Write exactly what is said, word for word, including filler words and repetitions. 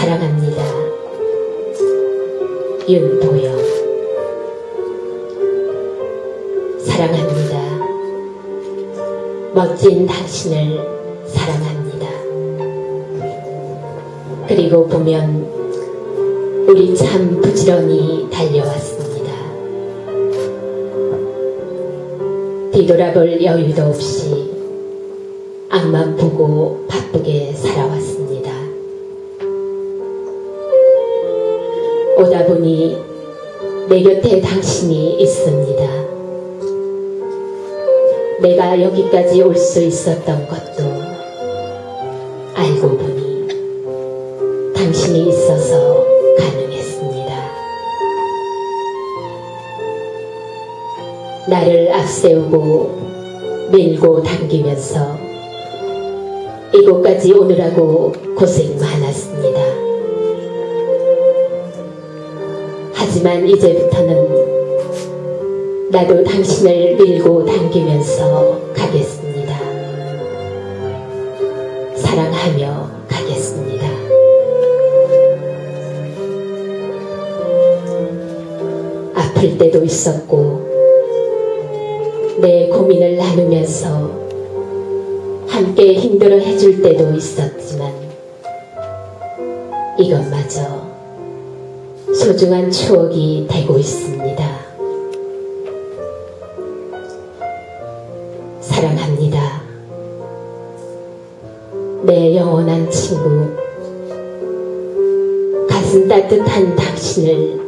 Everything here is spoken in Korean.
사랑합니다. 윤도영. 사랑합니다. 멋진 당신을 사랑합니다. 그리고 보면 우리 참 부지런히 달려왔습니다. 뒤돌아볼 여유도 없이 앞만 보고 바쁘게 살아왔습니다. 오다 보니 내 곁에 당신이 있습니다. 내가 여기까지 올 수 있었던 것도 알고 보니 당신이 있어서 가능했습니다. 나를 앞세우고 밀고 당기면서 이곳까지 오느라고 고생 많았습니다. 하지만 이제부터는 나도 당신을 밀고 당기면서 가겠습니다. 사랑하며 가겠습니다. 아플 때도 있었고 내 고민을 나누면서 함께 힘들어 해줄 때도 있었지만 이것마저 소중한 추억이 되고 있습니다. 사랑합니다. 내 영원한 친구, 가슴 따뜻한 당신을